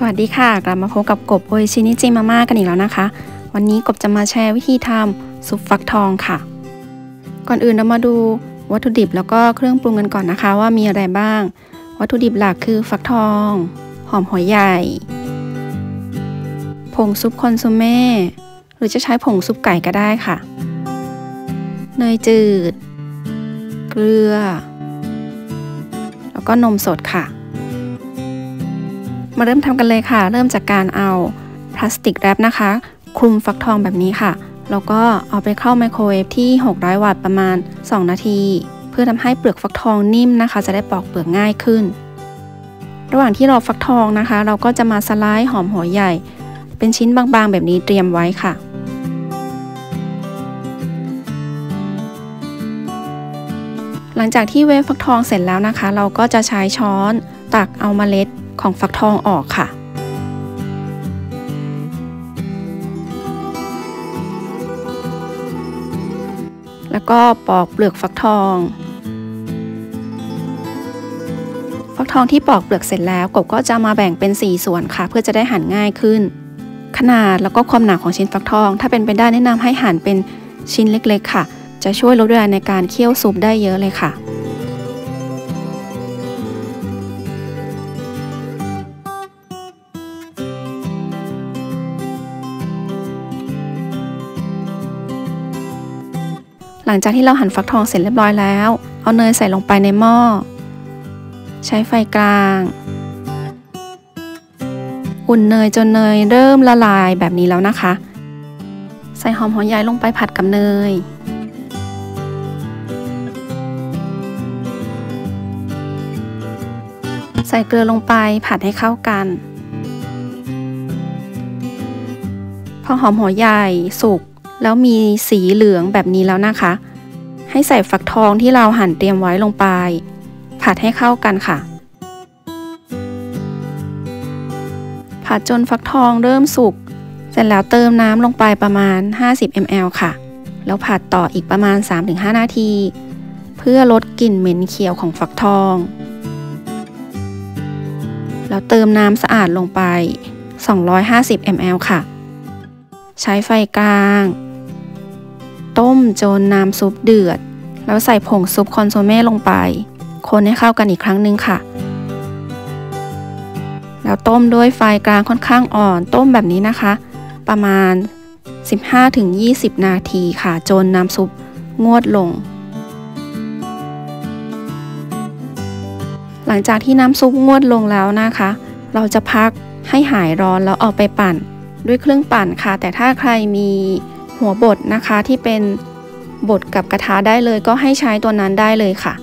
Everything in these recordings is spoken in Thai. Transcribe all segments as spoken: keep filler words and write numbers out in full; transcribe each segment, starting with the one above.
สวัสดีค่ะกลับมาพบกับกบโออิชินิจิมาม่ากันอีกแล้วนะคะวันนี้กบจะมาแชร์วิธีทำซุปฟักทองค่ะก่อนอื่นเรามาดูวัตถุดิบแล้วก็เครื่องปรุงกันก่อนนะคะว่ามีอะไรบ้างวัตถุดิบหลักคือฟักทองหอมหัวใหญ่ผงซุปคอนโซเม่หรือจะใช้ผงซุปไก่ก็ได้ค่ะเนยจืดเกลือแล้วก็นมสดค่ะมาเริ่มทำกันเลยค่ะเริ่มจากการเอาพลาสติกแรปนะคะคลุมฟักทองแบบนี้ค่ะแล้วก็เอาไปเข้าไมโครเวฟที่หกร้อยวัตต์ประมาณสองนาทีเพื่อทำให้เปลือกฟักทองนิ่มนะคะจะได้ปอกเปลือกง่ายขึ้นระหว่างที่รอฟักทองนะคะเราก็จะมาสไลด์หอมหัวใหญ่เป็นชิ้นบางๆแบบนี้เตรียมไว้ค่ะหลังจากที่เวฟฟักทองเสร็จแล้วนะคะเราก็จะใช้ช้อนตักเอาเมล็ดของฟักทองออกค่ะแล้วก็ปอกเปลือกฟักทองฟักทองที่ปอกเปลือกเสร็จแล้วกบก็จะมาแบ่งเป็นสี่ส่วนค่ะเพื่อจะได้หั่นง่ายขึ้นขนาดแล้วก็ความหนาของชิ้นฟักทองถ้าเป็นไปได้แนะนำให้หั่นเป็นชิ้นเล็กๆค่ะจะช่วยลดเวลาในการเคี่ยวซุปได้เยอะเลยค่ะหลังจากที่เราหั่นฟักทองเสร็จเรียบร้อยแล้วเอาเนยใส่ลงไปในหม้อใช้ไฟกลางอุ่นเนยจนเนยเริ่มละลายแบบนี้แล้วนะคะใส่หอมหัวใหญ่ลงไปผัดกับเนยใส่เกลือลงไปผัดให้เข้ากันพอหอมหัวใหญ่สุกแล้วมีสีเหลืองแบบนี้แล้วนะคะให้ใส่ฟักทองที่เราหั่นเตรียมไว้ลงไปผัดให้เข้ากันค่ะผัดจนฟักทองเริ่มสุกเสร็จแล้วเติมน้ำลงไปประมาณห้าสิบมิลลิลิตร ค่ะแล้วผัดต่ออีกประมาณ สามถึงห้า นาทีเพื่อลดกลิ่นเหม็นเขียวของฟักทองแล้วเติมน้ำสะอาดลงไปสองร้อยห้าสิบมิลลิลิตร ค่ะใช้ไฟกลางต้มจนน้ำซุปเดือดแล้วใส่ผงซุปคอนโซเม่ลงไปคนให้เข้ากันอีกครั้งหนึ่งค่ะแล้วต้มด้วยไฟกลางค่อนข้างอ่อนต้มแบบนี้นะคะประมาณ สิบห้าถึงยี่สิบ นาทีค่ะจนน้ำซุปงวดลงหลังจากที่น้ำซุปงวดลงแล้วนะคะเราจะพักให้หายร้อนแล้วเอาไปปั่นด้วยเครื่องปั่นค่ะแต่ถ้าใครมีหัวบดนะคะที่เป็นบดกับกระทะได้เลยก็ให้ใช้ตัวนั้นได้เลยค่ะ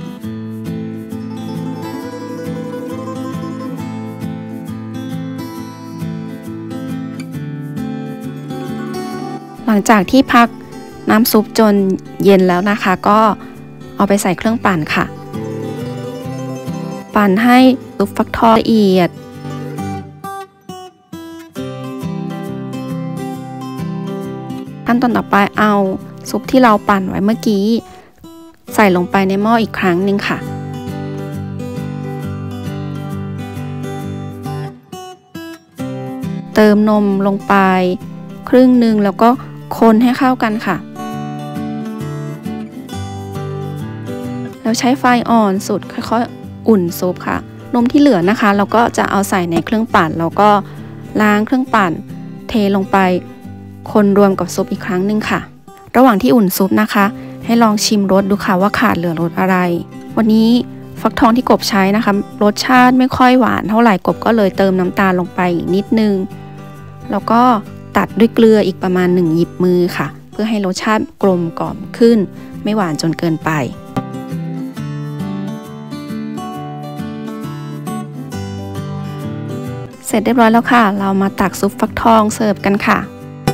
หลังจากที่พักน้ำซุปจนเย็นแล้วนะคะก็เอาไปใส่เครื่องปั่นค่ะปั่นให้ซุปฟักทองละเอียดขั้นตอนต่อไปเอาซุปที่เราปั่นไว้เมื่อกี้ใส่ลงไปในหม้ออีกครั้งหนึ่งค่ะเติมนมลงไปครึ่งหนึ่งแล้วก็คนให้เข้ากันค่ะแล้วใช้ไฟอ่อนสุดค่อยๆอุ่นซุปค่ะนมที่เหลือนะคะเราก็จะเอาใส่ในเครื่องปั่นแล้วก็ล้างเครื่องปั่นเทลงไปคนรวมกับซุปอีกครั้งหนึ่งค่ะระหว่างที่อุ่นซุปนะคะให้ลองชิมรสดูค่ะว่าขาดเหลือรสอะไรวันนี้ฟักทองที่กบใช้นะคะรสชาติไม่ค่อยหวานเท่าไหร่กบก็เลยเติมน้ำตาลลงไปอีกนิดนึงแล้วก็ตัดด้วยเกลืออีกประมาณหนึ่งหยิบมือค่ะเพื่อให้รสชาติกลมกล่อมขึ้นไม่หวานจนเกินไปเสร็จเรียบร้อยแล้วค่ะเรามาตักซุปฟักทองเสิร์ฟกันค่ะ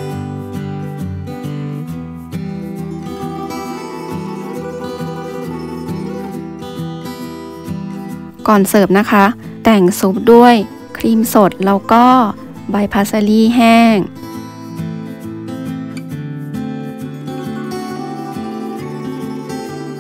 ก่อนเสิร์ฟนะคะแต่งซุปด้วยครีมสดแล้วก็ใบพาสลีแห้ง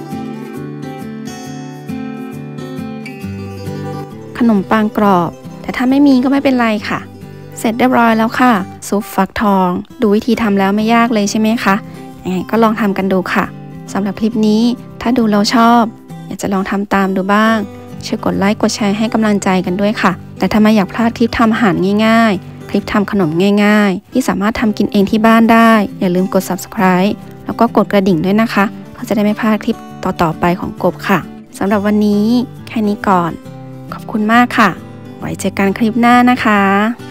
ขนมปังกรอบแถ้าไม่มีก็ไม่เป็นไรค่ะเสร็จเรียบร้อยแล้วค่ะซุปฟักทองดูวิธีทำแล้วไม่ยากเลยใช่ไหมคะยังไงก็ลองทำกันดูค่ะสำหรับคลิปนี้ถ้าดูแล้วชอบอยากจะลองทำตามดูบ้างช่วยกดไลค์กดแชร์ให้กำลังใจกันด้วยค่ะแต่ถ้าไม่อยากพลาดคลิปทำอาหารง่ายๆคลิปทำขนมง่ายๆที่สามารถทำกินเองที่บ้านได้อย่าลืมกด ซับสไครบ์ แล้วก็กดกระดิ่งด้วยนะคะเพื่อจะได้ไม่พลาดคลิปต่อๆไปของกบค่ะสำหรับวันนี้แค่นี้ก่อนขอบคุณมากค่ะไว้เจอกันคลิปหน้านะคะ